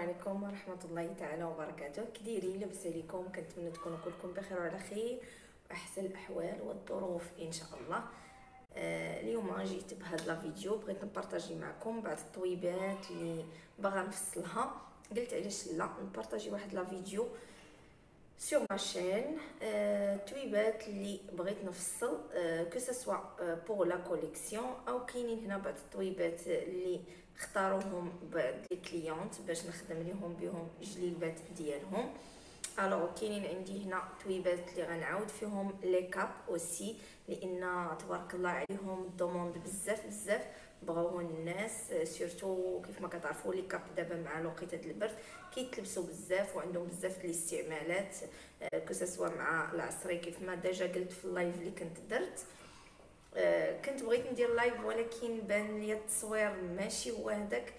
عليكم ورحمة الله تعالى وبركاته. كديرين؟ لاباس عليكم؟ كنتمنى تكونوا كلكم بخير وعلى خير واحسن الاحوال والظروف ان شاء الله. اليوم جيت بهذا لا فيديو، بغيت نبارطاجي معكم بعض الطويبات اللي باغا نفصلها. قلت علاش لا نبارطاجي واحد لا فيديو سور ما شين، تويبات اللي بغيت نفصل كو سوا بور لا كوليكسيون، او كاينين هنا بعض الطويبات اللي اختاروهم بعض لي كليونت باش نخدم ليهم بهم جليبات ديالهم. الوغ كاينين عندي هنا تويبات اللي غنعاود فيهم لي كاب اوسي، لان تبارك الله عليهم دوموند بزاف بغاوهم الناس، سورتو كيف ما كتعرفوا لي كاب دابا مع الوقيته د البرد كيتلبسوا بزاف وعندهم بزاف الاستعمالات، كو سوا مع العصري كيف ما ديجا قلت في اللايف اللي كنت درت. كنت بغيت ندير لايف ولكن بان لي التصوير ماشي هو هذاك،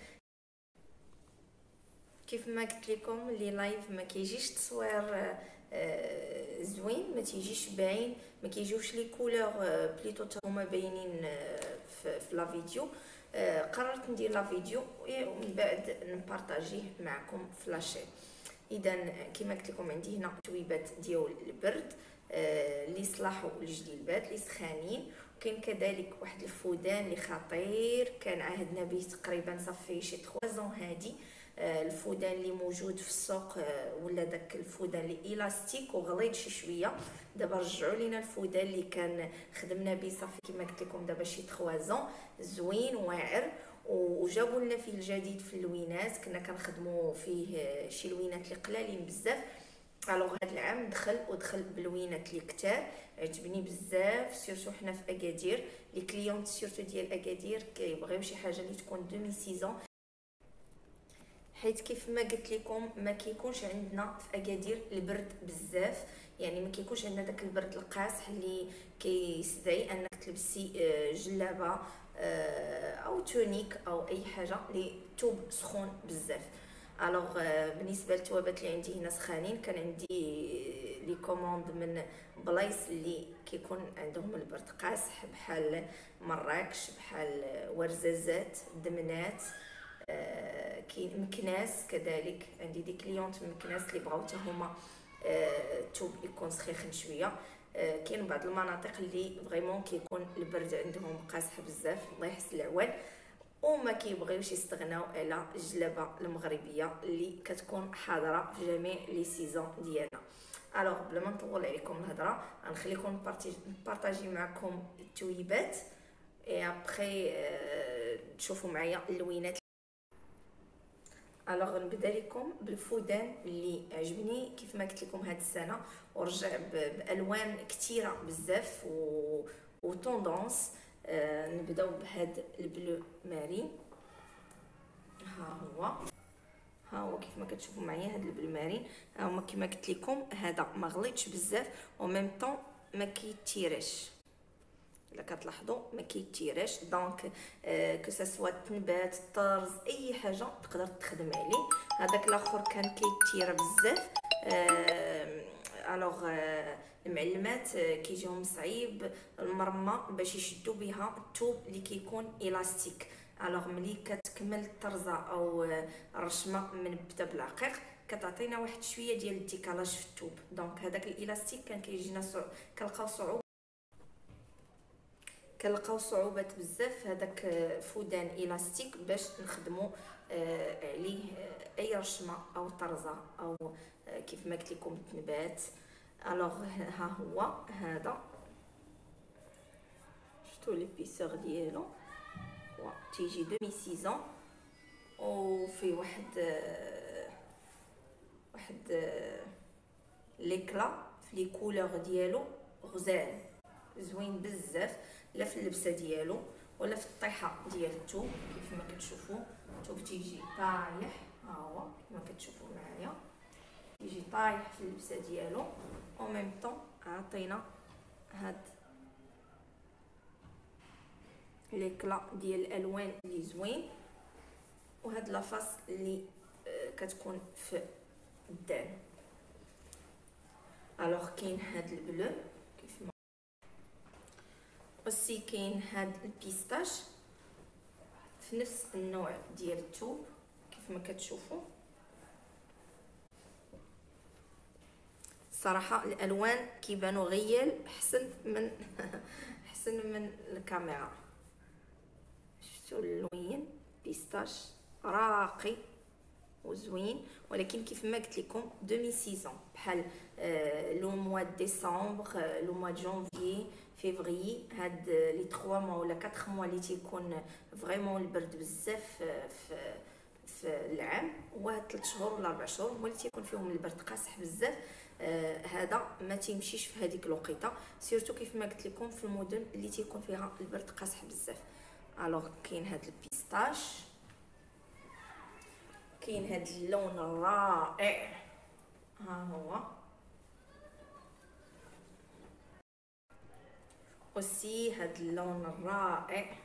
كيف ما قلت لكم لي لايف ما كيجيش تصوير زوين، ما تيجيش باين، ما كيجيوش لي كولور بليتو هما باينين في لا فيديو. قررت ندير لا فيديو ومن بعد نبارطاجيه معكم في لاشين. اذا كما قلت لكم عندي هنا تويبات ديال البرد اللي صلاحوا الجليبات اللي سخانين، وكاين كذلك واحد الفودان اللي خطير كان عهدنا به تقريبا صافي شي 3 زون. هادي الفودان اللي موجود في السوق، ولا داك الفودان اللي الاستيك وغليظ شي شويه. دابا رجعوا لينا الفودان اللي كان خدمنا به صافي كما قلت لكم دابا شي 3 زون، زوين واعر، وجابوا لنا فيه الجديد في اللوينات. كنا كنخدموا فيه شي لوينات اللي قلالين بزاف. الوغ هاد العام دخل بلوينات اللي كتار، عجبني بزاف، سيرتو حنا في اكادير لي كليونت سيرتو ديال اكادير كيبغيو شي حاجه اللي تكون دومي سيزون، حيت كيف ما قلت لكم ما كيكونش عندنا في اكادير البرد بزاف، يعني ما كيكونش عندنا داك البرد القاصح اللي كيستدعي انك تلبسي جلابه او تونيك او اي حاجه اللي توب سخون بزاف. الوغ بالنسبه للتوابات اللي عندي هنا سخانين، كان عندي لي كوموند من بلايص اللي كيكون عندهم البرد قاصح، بحال مراكش، بحال ورزازات، دمنات، كاين مكناس. كذلك عندي دي كليونت من مكناس اللي بغاو حتى هما الثوب يكون سخيخن شويه. كاين بعض المناطق اللي فريمون كيكون البرد عندهم قاصح بزاف، الله يحسن العوان، وما كيبغيوش يستغناو على الجلابه المغربيه اللي كتكون حاضره في جميع لي سيزون ديالنا. الوغ بلا ما نطول عليكم الهضره، غنخليكم نبارطاجي معكم التويبات اي ابري تشوفوا معايا اللوينات. الوغ نبدا لكم بالفودان اللي عجبني كيف ما قلت لكم هاد السنه، ورجع بالوان كثيره بزاف وطوندونس. نبداو بهاد البلو مارين. ها هو كيف ما كتشوفوا معايا هاد البلو مارين، ها هما كيما قلت لكم هذا ما غليظش بزاف وميم طون ما كيتيرش، الا كتلاحظوا ما كيتيرش. دونك كو سوا تنبات، طرز، اي حاجه تقدر تخدم عليه. هذاك الاخر كان كيتير بزاف. الوغ المعلمات كيجيهم صعيب المرمى باش يشدوا بها الثوب اللي كيكون الاستيك. الوغ ملي كتكمل الطرزه او الرشمه من بدا بالعقيق كتعطينا واحد شويه ديال الديكالاج في الثوب. دونك هذاك الالاستيك كان كيجينا كنلقاو صعوبات بزاف هذاك فودان الاستيك باش نخدموا عليه اي رشمه او طرزه او كيف ما قلت لكم التنبات. الوغ ها هو هذا، شفتوا لي بيسور ديالو تيجي دومي سيزون، وفي واحد ليكلا في لي كولور ديالو غزال زوين بزاف، لا في اللبسه ديالو ولا في الطيحه ديال الثوب. كيف ما كتشوفوا الثوب تيجي طايح، ها هو كما كتشوفوا معايا يجي طايح في اللبسه ديالو، او ميم طون عطينا هاد ليكلا ديال الالوان اللي زوين، وهاد لافاس اللي كتكون في الدان. الوغ كاين هاد البلو كيف ما اوسي، كاين هاد البيستاش في نفس النوع ديال الثوب كيف ما كتشوفوا. صراحه الالوان كيبانوا غيال احسن من احسن من الكاميرا. شفتوا اللون بيستاش راقي وزوين، ولكن كيف ما قلت لكم دومي سيزون بحال لو موا ديسمبر، لو موا جانفي، فيفري، هاد لي 3 موا ولا 4 موا اللي تيكون فريمون البرد بزاف في العام، وهاد 3 شهور ولا 4 شهور هما اللي تيكون فيهم البرد قاصح بزاف. هذا ما تيمشيش في هذيك الوقيته، سيرتو كيف ما قلت لكم في المدن اللي تيكون فيها البرد قاصح بزاف. الوغ كاين هاد البيستاش، كاين هاد اللون الرائع، ها هو وسي هاد اللون الرائع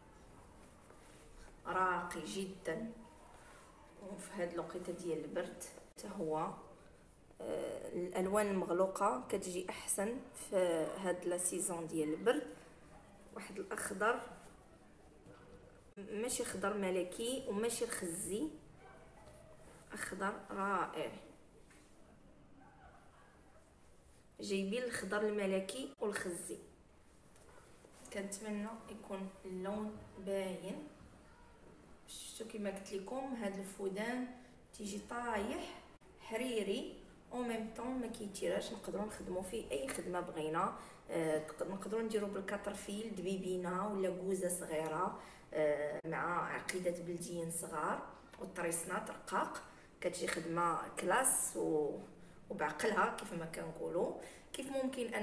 راقي جدا، وفي هاد الوقيته ديال البرد حتى هو الالوان المغلوقه كتجي احسن في هاد لا سيزون ديال البرد. واحد الاخضر، ماشي خضر ملكي وماشي الخزي، اخضر رائع، جايبين الخضر الملكي والخزي. كنتمنى يكون اللون باين. شفتوا كما قلت لكم هاد الفودان تيجي طايح حريري او ميم طون ما كيتيراش، نقدروا نخدموا فيه اي خدمه بغينا. نقدروا نديروا بالكاترفيل دبيبينه ولا كوزه صغيره مع عقيده بلديين صغار والطريسنات رقاق، كتجي خدمه كلاس وبعقلها كيف ما كنقولوا. كيف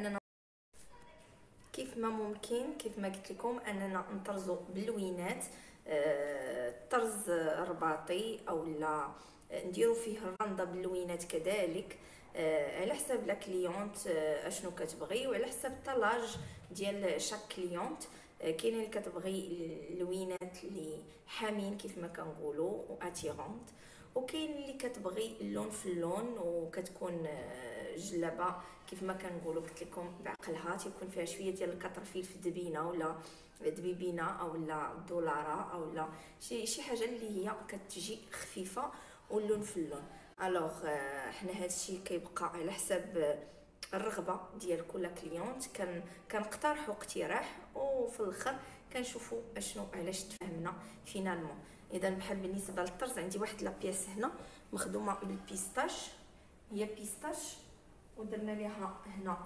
ما قلت لكم اننا نطرزوا باللوينات، طرز رباطي او لا نديروا فيه الرنده باللوينات كذلك، على حساب لا كليونت اشنو كتبغي وعلى حساب الطلاج ديال شاك كليونت. كاينه اللي كتبغي اللوينات اللي حامين كيف ما كنقولوا واتيرونت، وكاين اللي كتبغي اللون في اللون وكتكون جلابه كيف ما كنقولوا قلت لكم بعقلها، تيكون فيها شويه ديال الكطرفيل في الدبينه ولا دبيبينه او لا دولاره او لا شي حاجه اللي هي كتجي خفيفه واللون في اللون. الوغ حنا هادشي كيبقى على حساب الرغبه ديال كل كليونت، كنقترحوا اقتراح وفي الاخر كنشوفوا اشنو علاش تفهمنا فينالمون. اذا بحال بالنسبه للطرز عندي واحد لا بياس هنا مخدومه بالبيستاش، هي بيستاش ودرنا ليها هنا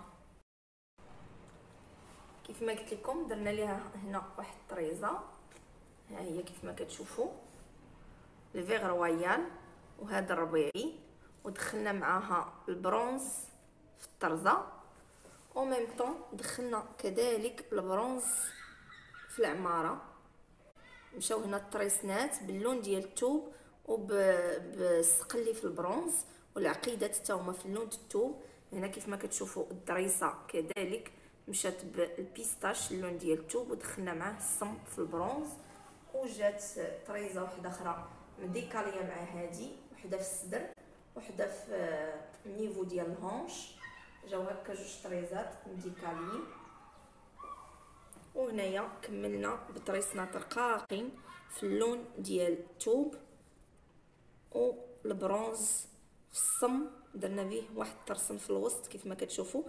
كيف ما قلت لكم درنا ليها هنا واحد الطريزه، ها هي كيف ما كتشوفوا الفيغ رويال وهذا الربيعي، ودخلنا معاها البرونز في الطرزه او ميم طون دخلنا كذلك البرونز في العماره. مشاو هنا الطريسنات باللون ديال الثوب وبالسقلي في البرونز، والعقيدات حتى هما في اللون الثوب. هنا كيف ما كتشوفوا الدريسه كذلك مشات بالبيستاش اللون ديال الثوب ودخلنا معاه الصم في البرونز، وجات طريزه واحده اخرى مديكاليه مع هادي، وحده في الصدر وحده في النيفو ديال الهونش، جاو هكا جوج طريزات مديكاليين. وهنايا كملنا بطريسنات رقاقين في اللون ديال الثوب والبرونز في الصم، درنا به واحد الترسم في الوسط كيف ما كتشوفوا.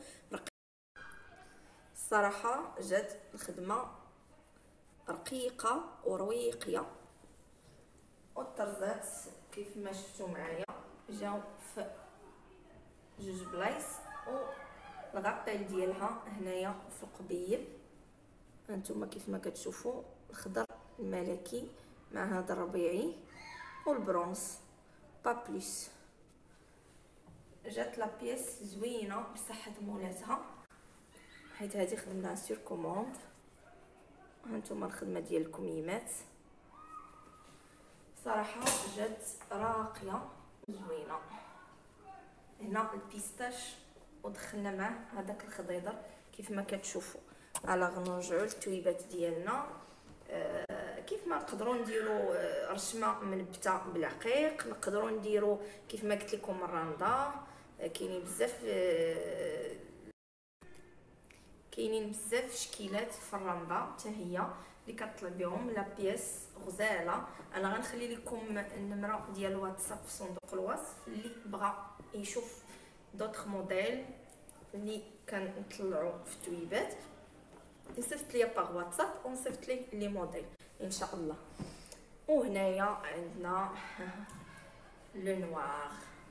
الصراحه جات الخدمه رقيقه ورويقيه، والطرزات كيف ما شفتوا معايا جاو في جوج بلايص، والغطيل ديالها هنايا في القبيل هانتوما كيف ما كتشوفوا الخضر الملكي مع هذا الربيعي والبرونز با بليس. جات لا بيس زوينه بصحه مولاتها، حيت هذه خدمناها سور كوموند. هانتوما الخدمه ديال الكميمات صراحه جات راقيه زوينه. هنا البيستاش ودخلنا معاه هذاك الخضيضر كيف ما كتشوفوا. على غنرجعوا للتويبات ديالنا، كيف ما نقدروا نديروا رشمه منبته بالعقيق، نقدروا نديروا كيف ما قلت لكم الرنده، كاينين بزاف شكيلات في الرنده حتى هي اللي كطلع بهم لا بيس غزاله. انا غنخلي لكم النمره ديال الواتساب في صندوق الوصف، اللي بغى يشوف دوطخ موديل اللي كنطلعوا في التويبات نصيفط ليا باغ واتساب ونصيفط ليه لي موديل ان شاء الله. وهنايا عندنا لو نوار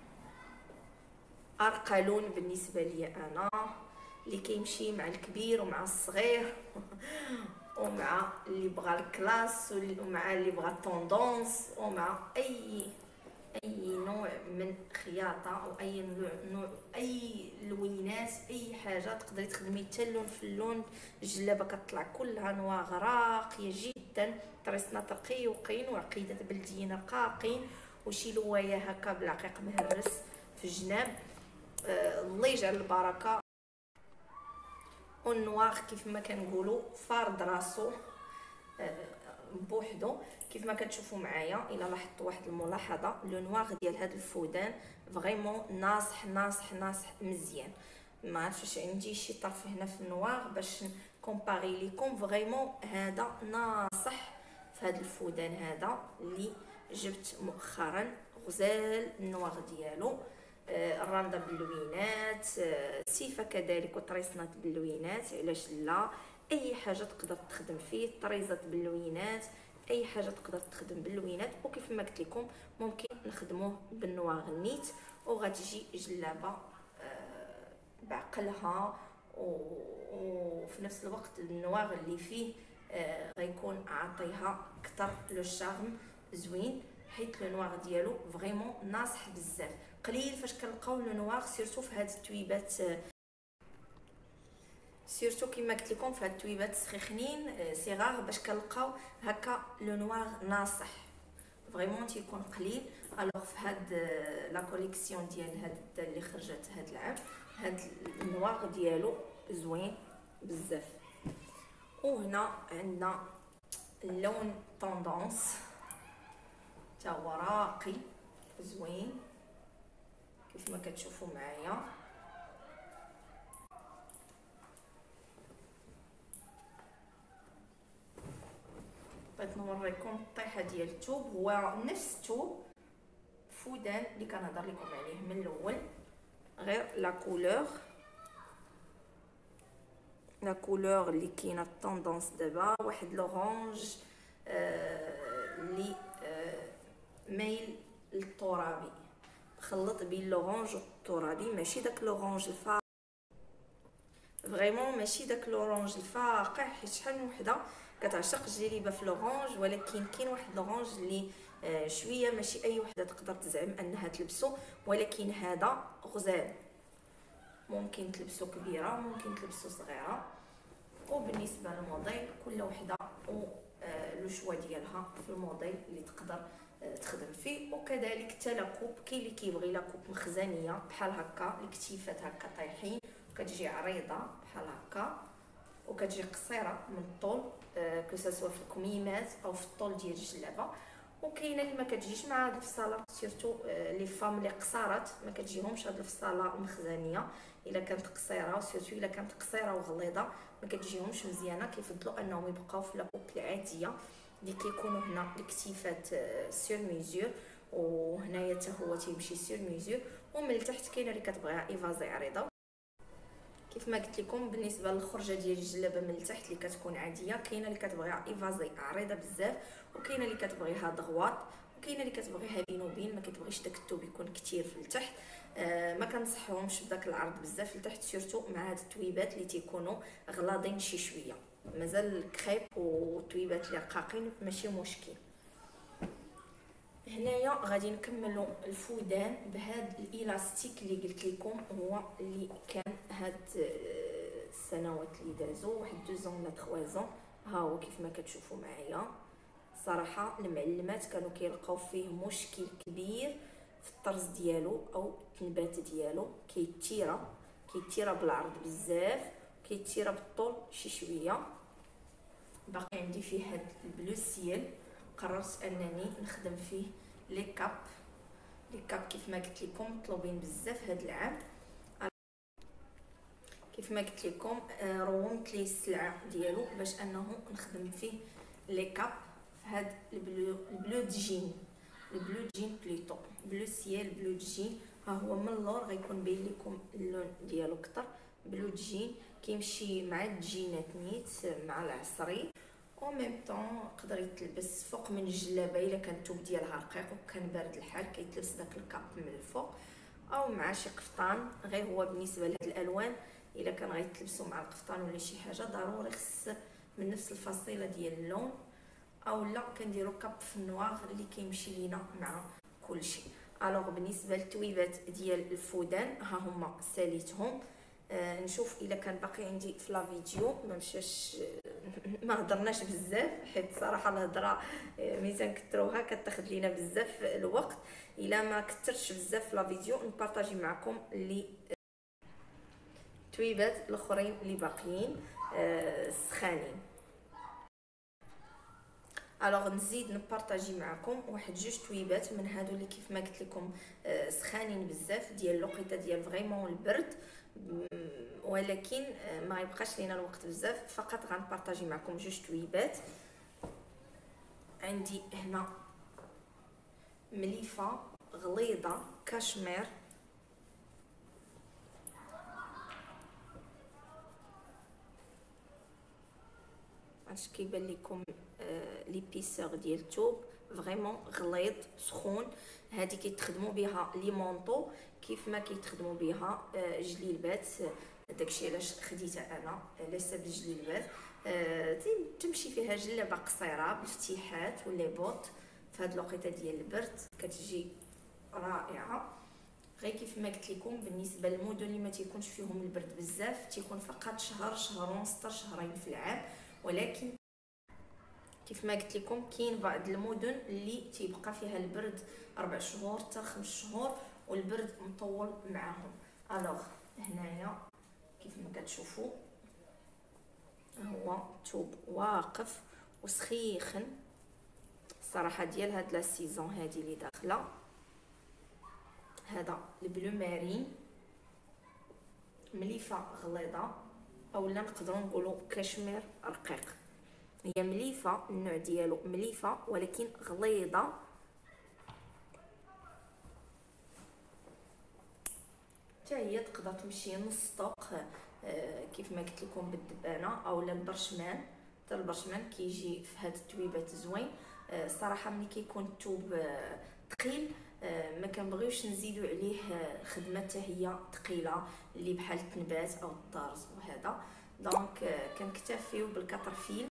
ارقى لون بالنسبه لي انا، اللي كيمشي مع الكبير ومع الصغير ومع اللي بغى الكلاس ومع اللي بغى الطوندونس ومع اي نوع من خياطه او اي نوع اي لوينات، اي حاجه تقدري تخدمي حتى اللون في اللون. الجلابه كتطلع كلها نواغ راقيه جدا، طريسنات رقيقين وعقيدات بلديين رقاقين وشي لوايه هكا بالعقيق مهرس في الجناب. الله يجعل البركه. والنواغ كيف ما كنقولوا فارض راسو بوحدو. كيف ما كتشوفوا معايا الا لاحظتوا واحد الملاحظه، لو نواغ ديال هاد الفودان فريمون ناصح ناصح ناصح مزيان. ما عرفتش عندي شي طرف هنا في النواغ باش كومباري ليكم. فريمون هذا ناصح في هاد الفودان هذا اللي جبت مؤخرا، غزال النواغ ديالو. الرنده باللوينات، سيفه كذلك وطريسنات باللوينات، علاش لا. اي حاجه تقدر تخدم فيه، طريزات باللوينات، اي حاجه تقدر تخدم باللوينات. وكيف ما قلت لكم ممكن نخدموه بالنواغ النيت وغتجي جلابه بعقلها وفي نفس الوقت النواغ اللي فيه غيكون عاطيها اكثر لو شارم زوين، حيت لو نواغ ديالو فريمون ناصح بزاف. قليل فاش كنلقاو لو نواغ سيرتو في هاد التويبات، سيرتو كيما قلت لكم في هاد التويبات سخيخنين صغار باش كنلقاو هكا لو نواغ ناصح. فريمون تيكون قليل. الوغ في هاد لا كوليكسيون ديال هاد اللي خرجت هاد العام، هاد النواغ ديالو زوين بزاف. وهنا عندنا اللون طوندونس تا هو راقي زوين كيف ما كتشوفوا معايا. بغيت نوريكم الطيحه ديال الثوب، هو نفس الثوب فودان اللي كنهضر لكم عليه من الاول، غير لا كولور اللي كاينه الطوندونس دابا، واحد لورانج اللي مايل للترابي، خلط بين لورانج والترابي، ماشي داك لورانج الفاقع فريمون، ماشي داك لورانج الفاقع، حيت شحال من وحده كتعشق الجليبه في لورانج، ولكن كاين واحد لورانج اللي شويه ماشي اي وحده تقدر تزعم انها تلبسو، ولكن هذا غزال، ممكن تلبسو كبيره ممكن تلبسو صغيره. وبالنسبه للموديل كل وحده لو شوا ديالها في الموديل اللي تقدر تخدم فيه. وكذلك حتى لاكوب، كاين اللي كيبغي لاكوب مخزنيه بحال هكا، الكتيفات هكا طايحين، كتجي عريضه بحال هكا وكتجي قصيره من الطول كسوا في الكميمات او في الطول ديال الجلابه. وكاينه اللي ما كتجيش مع هاد الفصاله، سيرتو لي فام اللي قصارات ما كتجيهمش هاد الفصاله مخزنيه، الا كانت قصيره وسيرتو الا كانت قصيره وغليظه ما كتجيهمش مزيانه، كيفضلوا انهم يبقاو في لاكوب العاديه اللي كيكونوا هنا الكتيفات سير ميزور، وهنايا حتى هو تيمشي سير ميزور. ومن التحت كاينه اللي كتبغيها ايفازي عريضه كيف ما قلت لكم. بالنسبه للخرجه ديال الجلابه من التحت اللي كتكون عاديه، كاينه اللي كتبغيها ايفازي عريضه بزاف، وكاينه اللي كتبغيها دغواط، وكاينه اللي كتبغيها بين وبين، ما كتبغيش داك الثوب يكون كثير في التحت. ما كنصحهمش بداك العرض بزاف لتحت، سورتو مع هاد التويبات اللي تيكونوا غلاضين شي شويه. مازال الكريب والتويبات اللي رقاقين ماشي مشكل. هنايا غادي نكملوا الفودان بهاد الالاستيك اللي قلت لكم، هو اللي كان هاد السنوات اللي دازوا واحد 2 ولا 3 ها هو كيف ما كتشوفوا معايا. صراحه المعلمات كانوا كيلقاو فيه مشكل كبير في الطرز ديالو او التنبات ديالو، كيتيرا بالعرض بزاف، كيتيرا بالطول شي شويه. باقي عندي فيه هاد البلو سيل، قررت انني نخدم فيه لي كاب كيف ما قلت لكم مطلوبين بزاف هاد العام. كيف ما قلت لكم رومت لي السلعه ديالو باش انه نخدم فيه لي كاب في هاد البلو جين بلوتو، بلو سيال بلو جين ها هو من اللور غيكون باين لكم اللون ديالو كتر بلو جين، كيمشي مع الجينات نيت مع العصري. او ميم طون يقدر يتلبس فوق من الجلابه الا كان الثوب ديالها رقيق وكان بارد الحال كيتلبس داك الكاب من الفوق، او مع شي قفطان. غير هو بالنسبه لهاد الالوان الا كان غيتلبسوا مع القفطان ولا شي حاجه ضروري خص من نفس الفصيله ديال اللون، او لا كنديروا كاب في النوار اللي كيمشي لينا مع كلشي. الوغ بالنسبه للتويبات ديال الفودان ها هما ساليتهم. نشوف الا كان باقي عندي في لا فيديو ما مشاش ما هضرناش بزاف، حيت صراحه الهضره ملي تنكثروها كتاخذ لينا بزاف الوقت. الا ما كثرتش بزاف في لا فيديو نبارطاجي معكم لي تويبات الاخرين اللي باقيين سخانين. الوغ نزيد نبارطاجي معكم واحد جوج تويبات من هادو اللي كيف ما قلت لكم سخانين بزاف ديال الوقيته ديال فريمون البرد، ولكن ما يبقاش لينا الوقت بزاف، فقط غنبارطاجي معكم جوج تويبات. عندي هنا مليفه غليظه كاشمير، اش كيبان لكم ليبيسور ديال الثوب فريمون غليظ سخون. هذه كيتخدموا بها لي مونطو كيف ما كيتخدموا بها جليلبات، داكشي علاش خديتها انا على حساب الجليلبات. تمشي فيها جلابه قصيره بافتتاحات ولا بوط في هذه الوقيته ديال البرد كتجي رائعه. غير كيف ما قلت لكم بالنسبه للمدن اللي ما تيكونش فيهم البرد بزاف تيكون فقط شهر شهر ونص شهرين في العام، ولكن كيف ما قلت لكم كاين بعض المدن اللي تيبقى فيها البرد 4 شهور حتى 5 شهور والبرد مطول معاهم. الوغ هنايا كيف ما كتشوفوا هو ثوب واقف وسخيخن الصراحه ديال هاد لا سيزون هادي اللي داخله. هذا البلو مارين مليفه غليظه اولا نقدروا نقولوا كشمير رقيق. هي مليفه النوع ديالو مليفه ولكن غليظه، حتى هي تقدر تمشي نص طوق كيف ما قلت لكم بالدبانه اولا البرشمان. حتى البرشمان كيجي في هاد التويبات زوين. صراحه ملي كيكون الثوب ثقيل ما كنبغيوش نزيدوا عليه خدمه حتى هي ثقيله اللي بحال التنبات او الطرز وهذا، دونك كنكتفيو بالكطرفيل.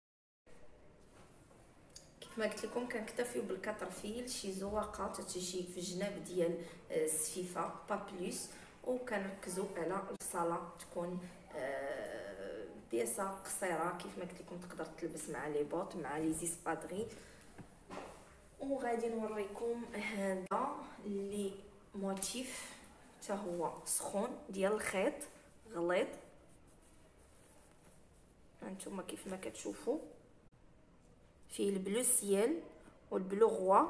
كيف ما قلت لكم كنكتفيو بالكطرفيل، شي زواقه تتجي في الجناب ديال السفيفه با بلوس، وكنركزوا على الصاله تكون بياسه قصيره كيف ما قلت لكم تقدر تلبس مع لي بوط مع لي زيسبادري. وغادي نوريكم هذا اللي موتيف حتى هو سخون ديال الخيط غليظ. هانتوما كيف ما كتشوفوا فيه البلو سيال والبلو غوا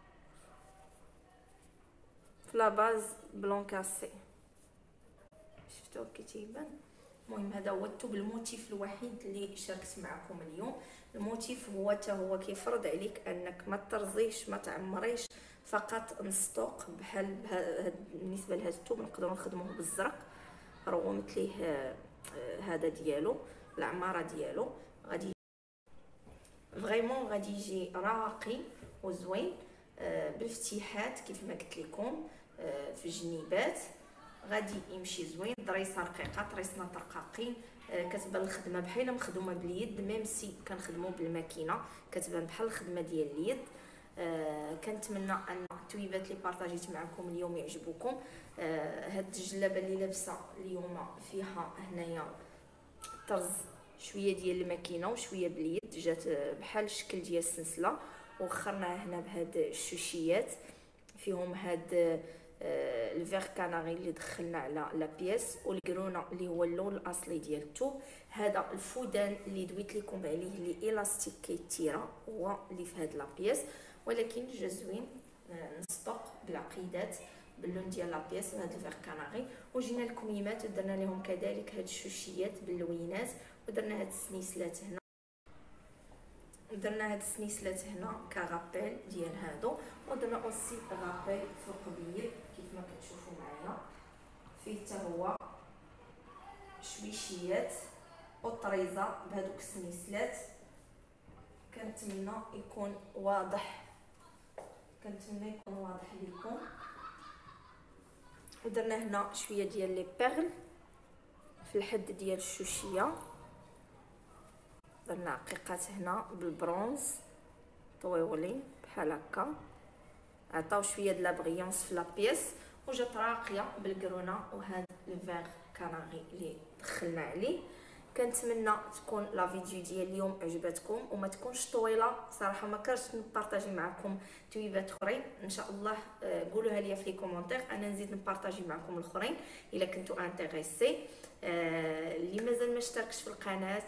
في لا باز بلون كاسي، شفتوه كي تيبان. المهم هذا هو الثوب الموتيف الوحيد اللي شاركت معكم اليوم. الموتيف هو حتى هو كيفرض عليك انك ما ترزيش ما تعمريش، فقط نسطوق بحال بالنسبه لهذا الثوب نقدروا نخدموه بالزرق راه مثليه هذا ديالو العماره ديالو غادي فريمون غادي يجي راقي وزوين بالافتتاحات كيف ما قلت لكم في الجنيبات غادي يمشي زوين. ضريسه رقيقه طريسنا رقاقين، كتبان الخدمه بحال مخدومه باليد ميم سي كنخدموا بالماكينه كتبان بحال الخدمه ديال اليد. كنتمنى ان التويبات اللي بارطاجيت معكم اليوم يعجبوكم. هاد الجلابه اللي لابسه اليوم فيها هنايا طرز شويه ديال الماكينه وشويه باليد، جات بحال الشكل ديال السلسله وخرناها هنا بهاد الشوشيات فيهم هاد الفيغ كاناري اللي دخلنا على لا بياس والكرونه اللي هو اللون الاصلي ديال الثوب. هذا الفودان اللي دويت لكم عليه اللي الاستيك كيتيرا هو اللي في هاد لا بياس، ولكن جا زوين نسطق بالعقيدات باللون ديال لا بياس وهاد الفيغ كاناري. وجينا الكميمات ودرنا لهم كذلك هاد الشوشيات باللوينات ودرنا هاد السنيسلات هنا. درنا هاد السنيسلات هنا كغابيل ديال هادو، ودرنا اوسي غابيل في القبيل كيف ما كتشوفوا معايا، فيه حتى هو شويشيات وطريزه بهذوك السنيسلات. كنتمنى يكون واضح، لكم. ودرنا هنا شويه ديال لي بيرل في الحد ديال الشوشيه، درنا عقيقات هنا بالبرونز طويولين بحال هكا، عطاو شويه د لا بغيونس في لابيس، وجات راقيه بالكرونه وهذا الفيغ كناري اللي دخلنا عليه. كنتمنى تكون لا فيديو ديال اليوم عجبتكم وما تكونش طويله، صراحه ما كرهتش نبارطاجي معكم تويبات اخرين. ان شاء الله قولوها لي في لي كومونتير، انا نزيد نبارطاجي معكم الاخرين الا كنتو انتريسي. اللي مازال ما اشتركش في القناه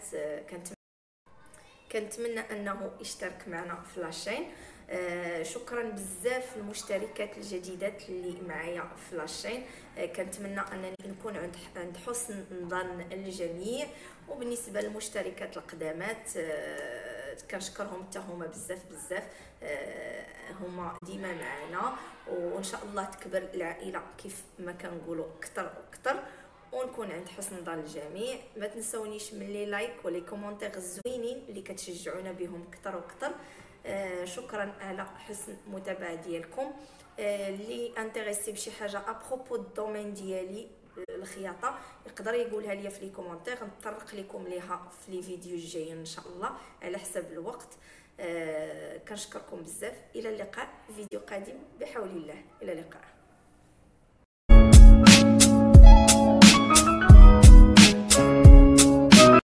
كنتمنى انه يشترك معنا في لاشين. شكرا بزاف للمشتركات الجديدات اللي معايا في لاشين. كنتمنى انني نكون عند حسن ظن الجميع. وبالنسبه للمشتركات القدامات كنشكرهم حتى هما بزاف هما ديما معنا، وان شاء الله تكبر العائله كيف ما كنقولوا اكثر واكثر، ونكون عند حسن ظن الجميع. ما تنسونيش من لي لايك ولي كومونتير الزوينين اللي كتشجعونا بهم اكثر واكثر. شكرا على حسن المتابعه ديالكم. اللي انتريسي بشي حاجه ابروبو الدومين ديالي الخياطه يقدر يقولها لي في لي كومونتير، نطرق لكم ليها في لي فيديو الجايين ان شاء الله على حسب الوقت. كنشكركم بزاف، الى اللقاء فيديو قادم بحول الله، الى اللقاء.